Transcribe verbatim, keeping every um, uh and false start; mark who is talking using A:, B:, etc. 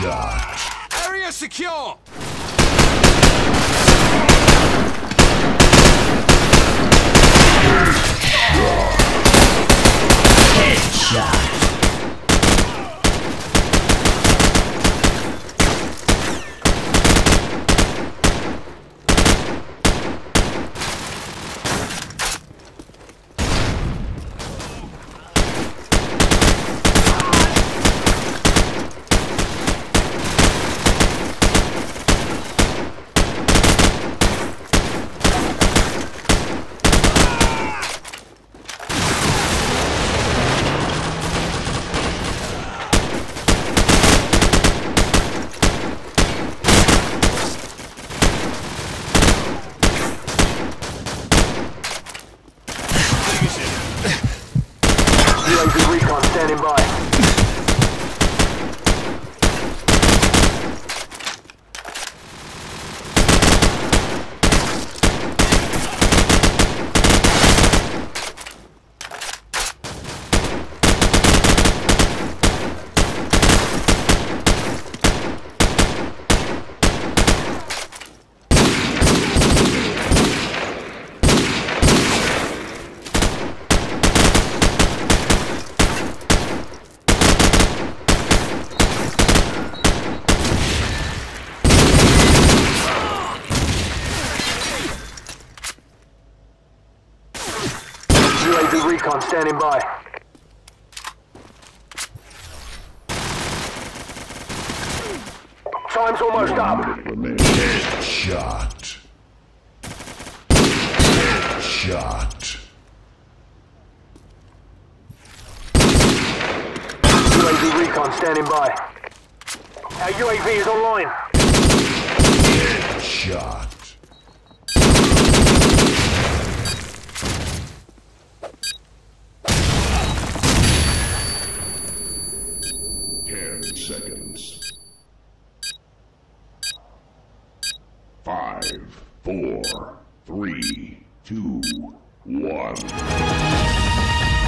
A: Headshot.
B: Area secure.
A: Headshot.
C: U A V recon standing by. U A V recon standing by. Time's almost up.
A: Headshot. Headshot.
C: U A V recon standing by. Our U A V is online.
A: Headshot. Ten seconds. Five, four, three, two, one.